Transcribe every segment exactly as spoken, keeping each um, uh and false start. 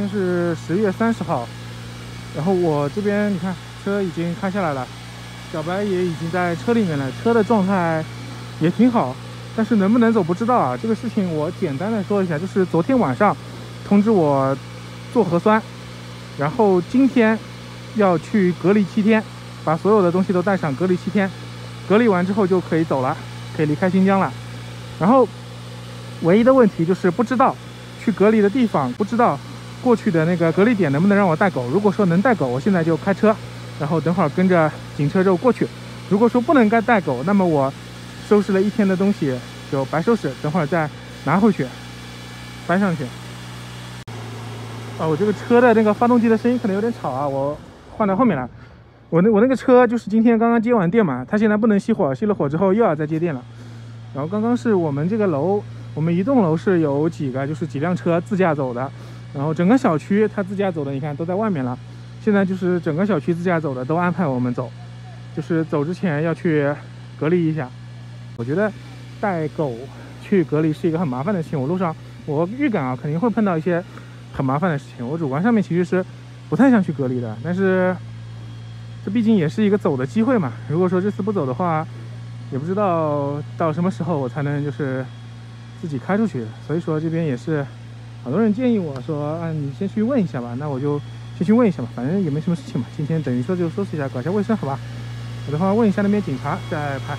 天是十月三十号，然后我这边你看车已经开下来了，小白也已经在车里面了，车的状态也挺好，但是能不能走不知道啊。这个事情我简单的说一下，就是昨天晚上通知我做核酸，然后今天要去隔离七天，把所有的东西都带上，隔离七天，隔离完之后就可以走了，可以离开新疆了。然后唯一的问题就是不知道去隔离的地方，不知道过去的那个隔离点能不能让我带狗。如果说能带狗，我现在就开车，然后等会儿跟着警车就过去。如果说不能该带狗，那么我收拾了一天的东西就白收拾，等会儿再拿回去搬上去。啊，我这个车的那个发动机的声音可能有点吵啊，我换到后面来。我那我那个车就是今天刚刚接完电嘛，它现在不能熄火，熄了火之后又要再接电了。然后刚刚是我们这个楼，我们一栋楼是有几个就是几辆车自驾走的，然后整个小区它自驾走的你看都在外面了。现在就是整个小区自驾走的都安排我们走，就是走之前要去隔离一下。我觉得带狗去隔离是一个很麻烦的事情，我路上我预感啊肯定会碰到一些很麻烦的事情。我主观上面其实是不太想去隔离的，但是这毕竟也是一个走的机会嘛。如果说这次不走的话，也不知道到什么时候我才能就是自己开出去。所以说这边也是好多人建议我说，啊，你先去问一下吧。那我就先去问一下吧，反正也没什么事情嘛。今天等于说就收拾一下，搞一下卫生，好吧？我的话问一下那边警察再拍。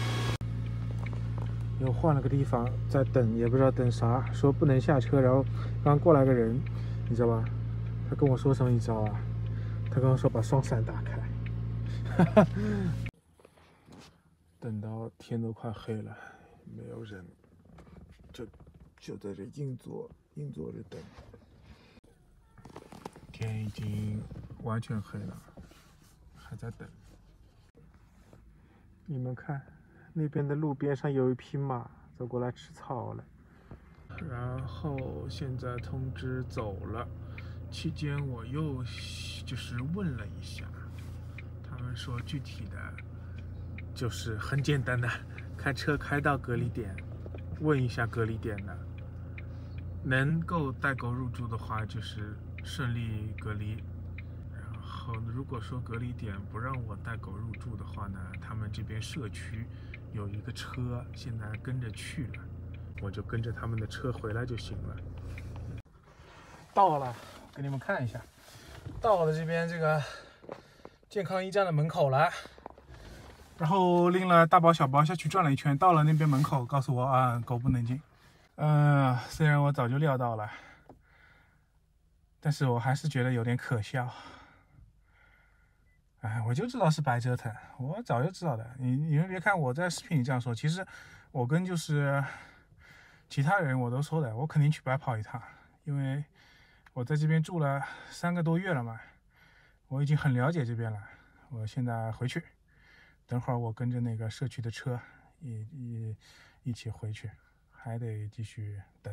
又换了个地方在等，也不知道等啥，说不能下车。然后刚过来个人，你知道吧？他跟我说什么你知道啊？他跟我说把双闪打开。哈哈。等到天都快黑了，没有人，就就在这硬坐硬坐着等。天已经完全黑了，还在等。你们看，那边的路边上有一匹马走过来吃草了。然后现在通知走了，期间我又就是问了一下，他们说具体的就是很简单的，开车开到隔离点，问一下隔离点的，能够带狗入住的话就是顺利隔离。然后如果说隔离点不让我带狗入住的话呢，他们这边社区有一个车现在跟着去了，我就跟着他们的车回来就行了。到了，给你们看一下，到了这边这个健康驿站的门口了。然后拎了大包小包下去转了一圈，到了那边门口，告诉我啊，狗不能进。嗯、呃，虽然我早就料到了，但是我还是觉得有点可笑。哎，我就知道是白折腾，我早就知道的。你你们别看我在视频里这样说，其实我跟就是其他人我都说的，我肯定去白跑一趟，因为我在这边住了三个多月了嘛，我已经很了解这边了。我现在回去。等会儿我跟着那个社区的车一一一起回去，还得继续等。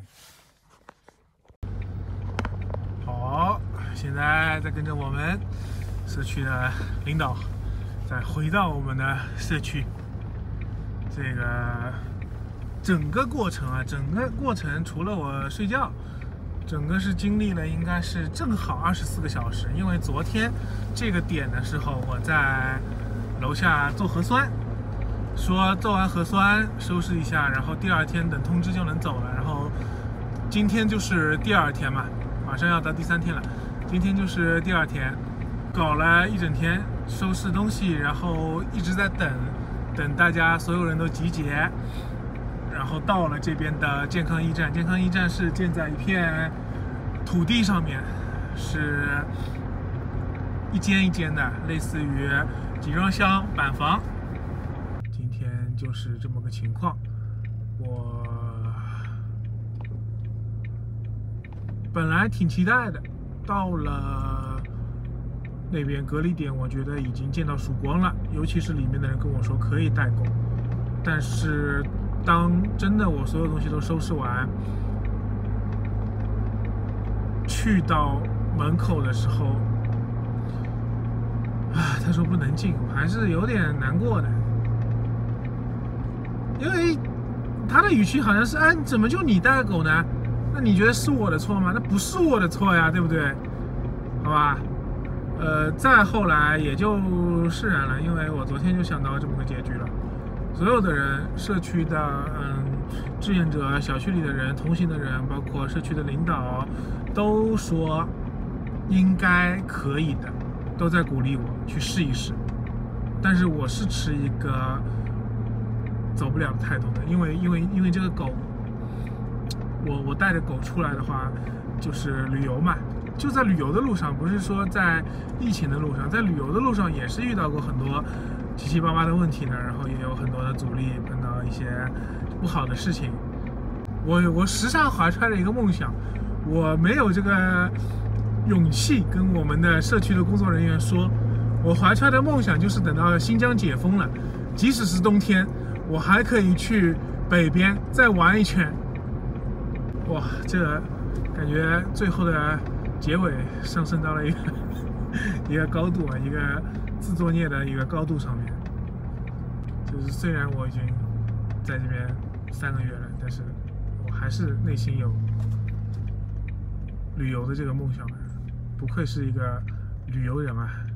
好，现在再跟着我们社区的领导再回到我们的社区。这个整个过程啊，整个过程除了我睡觉，整个是经历了应该是正好二十四个小时。因为昨天这个点的时候我在楼下做核酸，说做完核酸收拾一下，然后第二天等通知就能走了。然后今天就是第二天嘛，马上要到第三天了，今天就是第二天，搞了一整天收拾东西，然后一直在等，等大家所有人都集结，然后到了这边的健康驿站。健康驿站是建在一片土地上面，是一间一间的，类似于集装箱板房。今天就是这么个情况。我本来挺期待的，到了那边隔离点，我觉得已经见到曙光了，尤其是里面的人跟我说可以带狗。但是当真的我所有东西都收拾完，去到门口的时候，啊，他说不能进，我还是有点难过的，因为他的语气好像是，哎，怎么就你带狗呢？ 那你觉得是我的错吗？那不是我的错呀，对不对？好吧，呃，再后来也就释然了，因为我昨天就想到这么个结局了。所有的人，社区的嗯志愿者、小区里的人、同行的人，包括社区的领导，都说应该可以的，都在鼓励我去试一试。但是我是持一个走不了的态度的，因为因为因为这个狗，我我带着狗出来的话，就是旅游嘛，就在旅游的路上，不是说在疫情的路上，在旅游的路上也是遇到过很多七七八八的问题呢，然后也有很多的阻力，碰到一些不好的事情。我我时常怀揣着一个梦想，我没有这个勇气跟我们的社区的工作人员说，我怀揣的梦想就是等到新疆解封了，即使是冬天，我还可以去北边再玩一圈。哇，这个感觉最后的结尾上升到了一个一个高度啊，一个自作孽的一个高度上面。就是虽然我已经在这边三个月了，但是我还是内心有旅游的这个梦想的。不愧是一个旅游人啊！